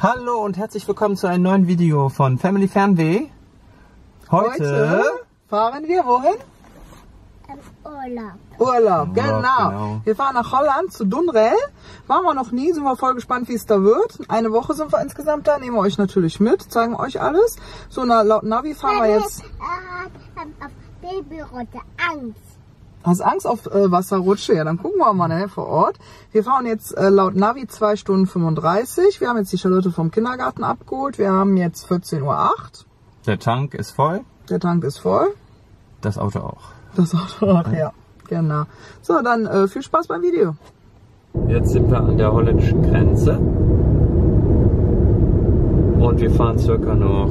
Hallo und herzlich willkommen zu einem neuen Video von Family Fernweh. Heute fahren wir wohin? Urlaub, genau. Wir fahren nach Holland zu Dunrell. Waren wir noch nie, sind wir voll gespannt, wie es da wird. Eine Woche sind wir insgesamt da, nehmen wir euch natürlich mit, zeigen euch alles. So, laut Navi fahren wir jetzt... Babyrotte, Angst. Hast Angst auf Wasserrutsche? Ja, dann gucken wir mal nachher vor Ort. Wir fahren jetzt laut Navi 2 Stunden 35. Wir haben jetzt die Charlotte vom Kindergarten abgeholt. Wir haben jetzt 14:08 Uhr. Der Tank ist voll. Der Tank ist voll. Das Auto auch. Das Auto auch, ja. Genau. So, dann viel Spaß beim Video. Jetzt sind wir an der holländischen Grenze. Und wir fahren circa noch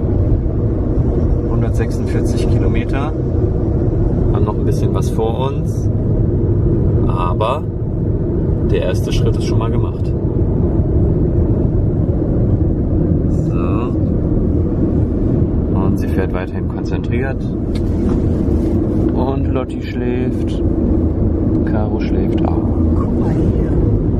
146 Kilometer. Haben noch ein bisschen was vor uns. Aber der erste Schritt ist schon mal gemacht. So. Und sie fährt weiterhin konzentriert. Und Lotti schläft. Caro schläft auch. Guck mal hier.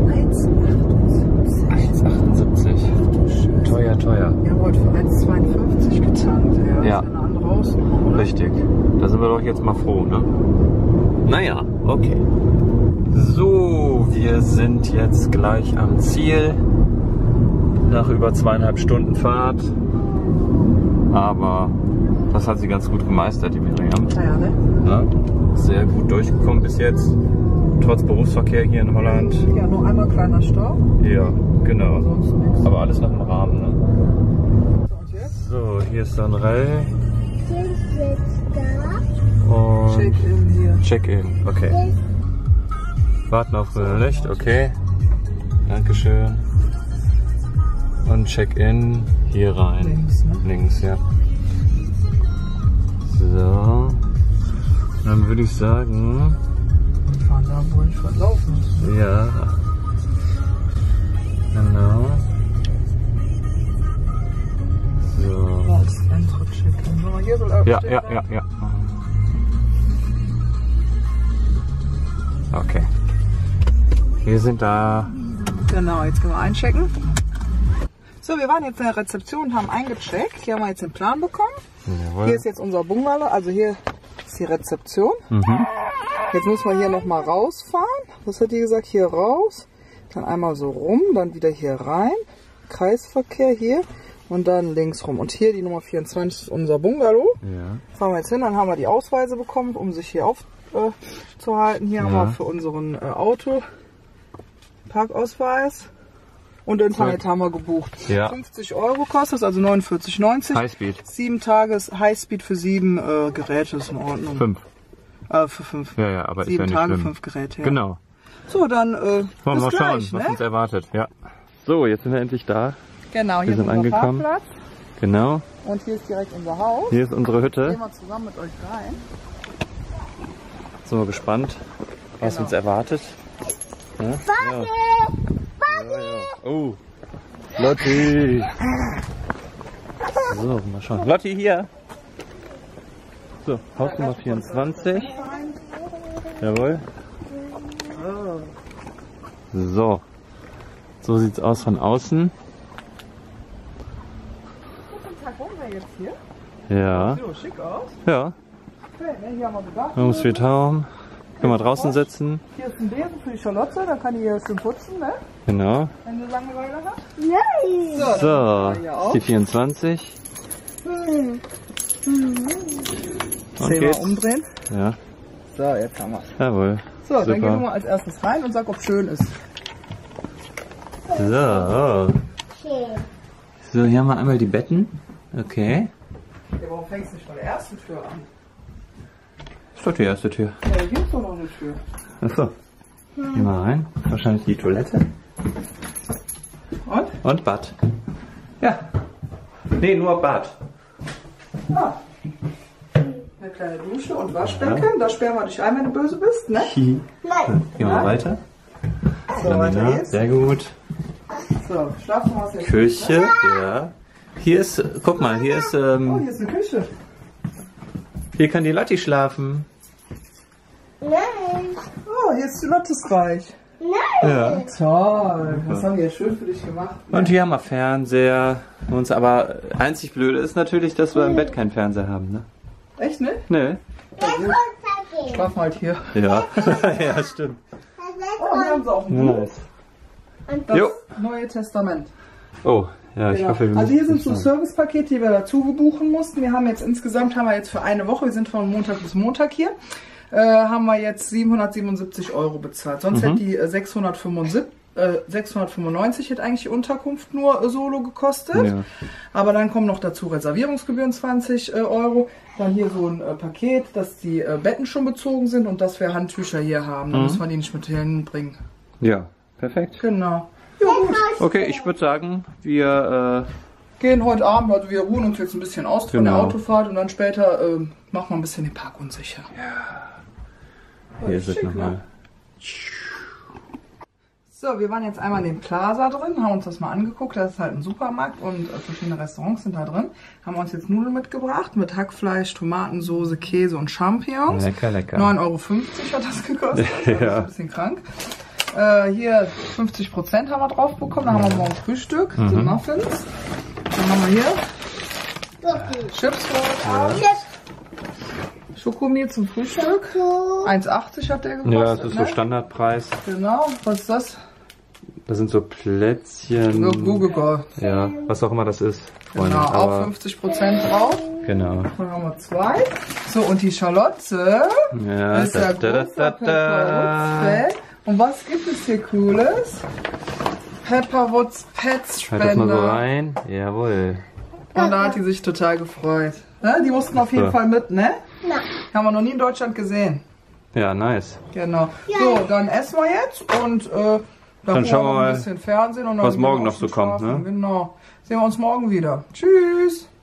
1,78. Teuer, teuer. Wir haben heute für 1,52 getankt. Ja. Ja. Eine andere Hausnummer, oder? Richtig. Da sind wir doch jetzt mal froh, ne? Naja, okay. So, wir sind jetzt gleich am Ziel. Nach über 2,5 Stunden Fahrt. Aber das hat sie ganz gut gemeistert, die Miriam. Ja, ne? Ja, sehr gut durchgekommen bis jetzt. Trotz Berufsverkehr hier in Holland. Ja, nur einmal kleiner Stau. Ja, genau. Sonst nichts. Aber alles noch im Rahmen, ne? So, und jetzt? So, hier ist Dunrell. Sind jetzt da? Und Check-in hier. Check-in, okay. Warten auf grüne Licht, okay. Dankeschön. Und Check-in hier rein. Links, ne? Links, ja. So. Dann würde ich sagen, Wir fahren da, wo ich verlaufen muss. ja. Genau. So. Das Intro-Check-in. Sollen wir hier so Ja, stehen ja, bleiben? ja, ja. Okay. Wir sind da. Genau, jetzt können wir einchecken. So, wir waren jetzt in der Rezeption und haben eingecheckt. Hier haben wir jetzt den Plan bekommen. Jawohl. Hier ist jetzt unser Bungalow, also hier ist die Rezeption. Mhm. Jetzt müssen wir hier nochmal rausfahren. Was hat die gesagt? Hier raus, dann einmal so rum, dann wieder hier rein. Kreisverkehr hier und dann links rum. Und hier die Nummer 24 ist unser Bungalow. Ja. Fahren wir jetzt hin, dann haben wir die Ausweise bekommen, um sich hier aufzuhalten. Hier haben wir für unseren Auto Parkausweis. Und Internet haben wir gebucht. Ja. 50 Euro kostet es, also 49,90. Highspeed. 7 Tages Highspeed für 7 Geräte ist in Ordnung. 5. Für 5. Ja, ja, aber 7 ist ja nicht Tage, schlimm. 5 Geräte. Ja. Genau. So, dann Wollen wir bis mal schauen, gleich, was ne? uns erwartet. Ja. So, jetzt sind wir endlich da. Genau, Wir hier sind ist unser angekommen. Parkplatz Genau. und hier ist direkt unser Haus. Hier ist unsere Gehen Hütte. wir zusammen mit euch rein. Sind wir gespannt, was Genau. uns erwartet. Ja? Ja. Ja, ja. Oh, Lotti. So, mal schauen. Lotti hier. So, Haus Nummer 24. Jawohl. So. So sieht's aus von außen. Guten Tag, wohnen wir jetzt hier? Ja. Sieht doch schick aus. Ja. Okay, ne, hier haben wir Bedarf. Raum. Können wir draußen sitzen. Hier ist ein Besen für die Charlotte, dann kann die hier schön putzen, ne? Genau. Wenn du Langeweile hast. Nein. So, So, dann hier ist auf. die 24. Und 10 Mal umdrehen. Ja, So, jetzt haben wir. jawohl. So, dann gehen wir Super. mal als erstes rein und sag, ob schön ist. So. So, hier haben wir einmal die Betten. Okay. Ja, warum fängst du nicht von der ersten Tür an? Ist doch die erste Tür. Ja, hier gibt's doch noch eine Tür. Achso. Gehen wir rein. Wahrscheinlich die Toilette. Und? Und Bad. Ja. Nee, nur Bad. Ah. Eine kleine Dusche und Waschbecken. Da sperren wir dich ein, wenn du böse bist, ne? Gehen Nein. wir weiter. So, weiter Ja, geht's. sehr gut. So, Schlafzimmer ist jetzt. Küche, ja. Hier ist, guck mal, hier ist, Oh, hier ist eine Küche. hier kann die Lotti schlafen. Nein. Oh, hier ist die Lottesreich. Ja. Toll, das haben wir ja schön für dich gemacht. Und hier haben wir Fernseher. Aber einzig Blöde ist natürlich, dass wir im Bett keinen Fernseher haben, ne? Echt, ne? Ne? Schlafen halt hier. Ja. Ja, stimmt. Oh, wir haben sie auch ein Buch. Nice. Das Jo. Neue Testament. Oh, ja, ich Genau. hoffe, wir Also hier müssen sind so nicht Servicepakete, die wir dazu gebuchen mussten. Wir haben jetzt insgesamt für eine Woche, wir sind von Montag bis Montag hier, haben wir jetzt 777 € bezahlt. Sonst hätte die 695 hätte eigentlich die Unterkunft nur solo gekostet. Ja. Aber dann kommen noch dazu Reservierungsgebühren 20 €. Dann hier so ein Paket, dass die Betten schon bezogen sind und dass wir Handtücher hier haben. Dann müssen wir die nicht mit hinbringen. Ja, perfekt. Genau. Ja, gut. Okay, ich würde sagen, wir Gehen heute Abend, also wir ruhen uns jetzt ein bisschen aus von der Genau. Autofahrt und dann später machen wir ein bisschen den Park unsicher. hier ist es Schick, nochmal. ne? So, wir waren jetzt einmal in dem Plaza drin, haben uns das mal angeguckt. Das ist halt ein Supermarkt und verschiedene Restaurants sind da drin. Haben uns jetzt Nudeln mitgebracht mit Hackfleisch, Tomatensoße, Käse und Champignons. Lecker, lecker. 9,50 € hat das gekostet. Das ist Ja. ein bisschen krank. Hier 50% haben wir drauf bekommen. Da haben wir morgen Frühstück, so Muffins. Dann haben wir hier Chips Schokomil zum Frühstück. 1,80 hat der gekostet. Ja, das ist so ne? Standardpreis. Genau, was ist das? Das sind so Plätzchen. Google Gold. Ja, was auch immer das ist, Freunde. Genau, auch 50% drauf. Genau. Dann haben wir 2. So, und die Charlotte Ja, ist ja großer Pepperwoods-Fan. Und was gibt es hier Cooles? Pepperwoods Pets Halt das mal so Spender. rein. Jawohl. Und da hat die sich total gefreut. Ne? Die mussten auf jeden So. Fall mit, ne? Nein. Haben wir noch nie in Deutschland gesehen. Ja, nice. Genau. So, dann essen wir jetzt und dann schauen wir noch mal, ein bisschen Fernsehen und dann was gehen wir morgen auch noch so schon kommt, schlafen. ne? Genau. Sehen wir uns morgen wieder. Tschüss.